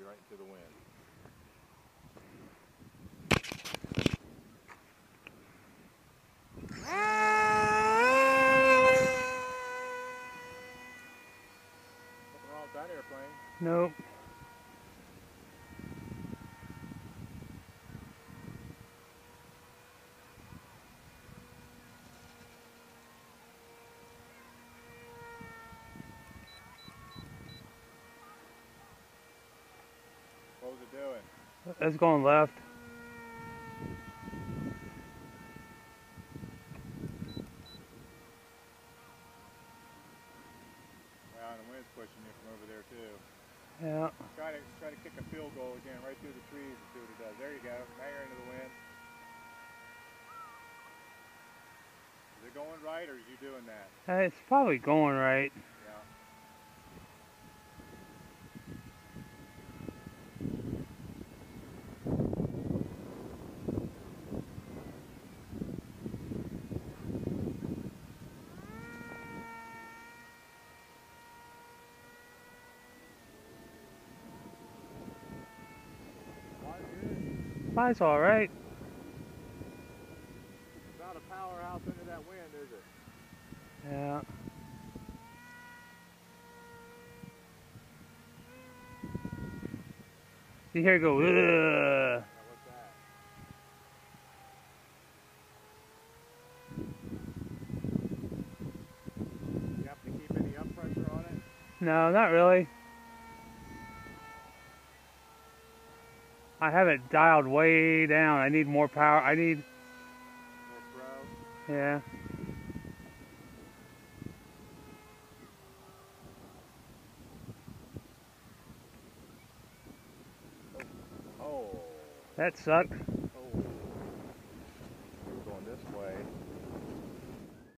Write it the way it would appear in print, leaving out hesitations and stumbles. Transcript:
right into the wind. Nothing wrong with that airplane. Nope. What was it doing? It's going left. Wow, and the wind's pushing you from over there too. Yeah. Try to kick a field goal again right through the trees and see what it does. There you go. Now you're into the wind. Is it going right, or are you doing that? It's probably going right. Yeah. Mine's all right. It's not a powerhouse into that wind, is it? Yeah. You hear it go, ugh. Yeah, what's that? Do you have to keep any up pressure on it? No, not really. I have it dialed way down. I need more power. I need... More throw? Yeah. Oh. That sucked.